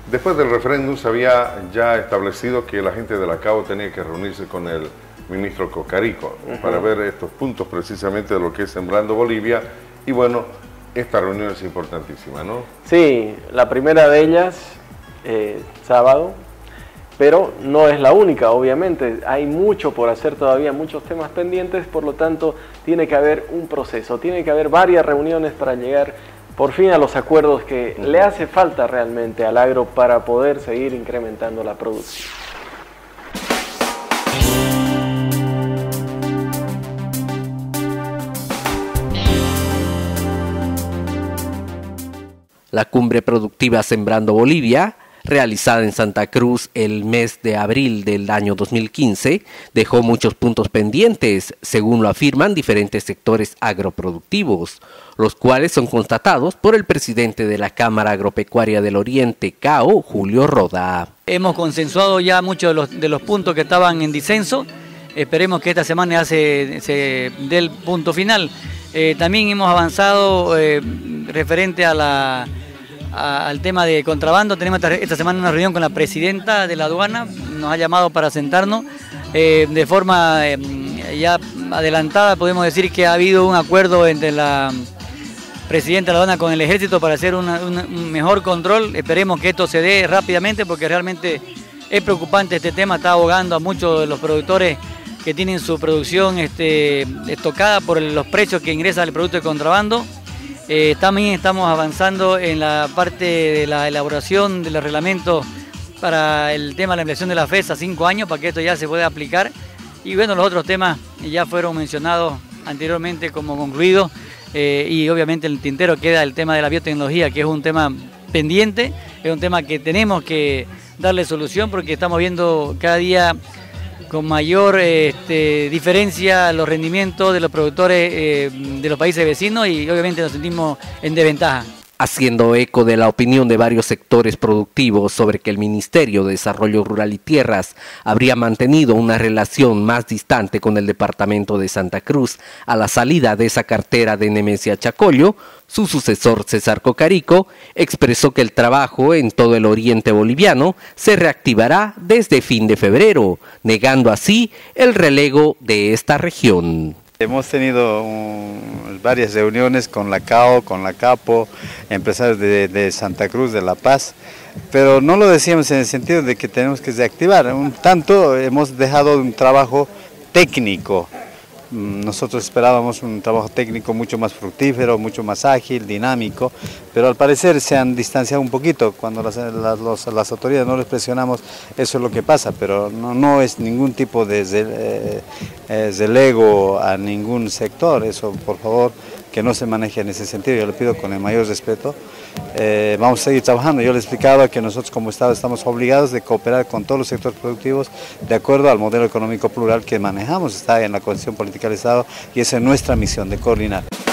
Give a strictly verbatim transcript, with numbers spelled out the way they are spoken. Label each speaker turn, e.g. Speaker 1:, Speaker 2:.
Speaker 1: Después del referéndum se había ya establecido que la gente de la C A O tenía que reunirse con el ministro Cocarico uh-huh. para ver estos puntos precisamente de lo que es Sembrando Bolivia, y bueno, esta reunión es importantísima, ¿no?
Speaker 2: Sí, la primera de ellas, eh, sábado, pero no es la única, obviamente, hay mucho por hacer todavía, muchos temas pendientes, por lo tanto tiene que haber un proceso, tiene que haber varias reuniones para llegar por fin a los acuerdos que le hace falta realmente al agro para poder seguir incrementando la producción.
Speaker 3: La cumbre productiva Sembrando Bolivia, realizada en Santa Cruz el mes de abril del año dos mil quince, dejó muchos puntos pendientes, según lo afirman diferentes sectores agroproductivos, los cuales son constatados por el presidente de la Cámara Agropecuaria del Oriente, C A O, Julio Roda.
Speaker 4: Hemos consensuado ya muchos de los, de los puntos que estaban en disenso. Esperemos que esta semana ya se, se dé el punto final. Eh, también hemos avanzado eh, referente a la... al tema de contrabando. Tenemos esta, esta semana una reunión con la presidenta de la aduana, nos ha llamado para sentarnos eh, de forma eh, ya adelantada. Podemos decir que ha habido un acuerdo entre la presidenta de la aduana con el ejército para hacer una, una, un mejor control. Esperemos que esto se dé rápidamente, porque realmente es preocupante este tema, está ahogando a muchos de los productores que tienen su producción este, estocada por los precios que ingresa el producto de contrabando. Eh, también estamos avanzando en la parte de la elaboración del reglamento para el tema de la ampliación de la F E S a cinco años, para que esto ya se pueda aplicar. Y bueno, los otros temas ya fueron mencionados anteriormente como concluidos, eh, y obviamente en el tintero queda el tema de la biotecnología, que es un tema pendiente, es un tema que tenemos que darle solución, porque estamos viendo cada día con mayor este, diferencia los rendimientos de los productores eh, de los países vecinos, y obviamente nos sentimos en desventaja.
Speaker 3: Haciendo eco de la opinión de varios sectores productivos sobre que el Ministerio de Desarrollo Rural y Tierras habría mantenido una relación más distante con el departamento de Santa Cruz a la salida de esa cartera de Nemesia Chacollo, su sucesor César Cocarico expresó que el trabajo en todo el oriente boliviano se reactivará desde fin de febrero, negando así el relego de esta región.
Speaker 5: Hemos tenido um, varias reuniones con la C A O, con la Capo, empresarios de, de Santa Cruz, de La Paz, pero no lo decíamos en el sentido de que tenemos que reactivar. Un tanto hemos dejado un trabajo técnico. Nosotros esperábamos un trabajo técnico mucho más fructífero, mucho más ágil, dinámico, pero al parecer se han distanciado un poquito. Cuando las, las, los, las autoridades no les presionamos, eso es lo que pasa, pero no, no es ningún tipo de eh, relego a ningún sector. Eso, por favor, que no se maneje en ese sentido, yo le pido con el mayor respeto. Eh, vamos a seguir trabajando. Yo le explicaba que nosotros como Estado estamos obligados de cooperar con todos los sectores productivos de acuerdo al modelo económico plural que manejamos, está en la Constitución Política del Estado, y esa es nuestra misión, de coordinar.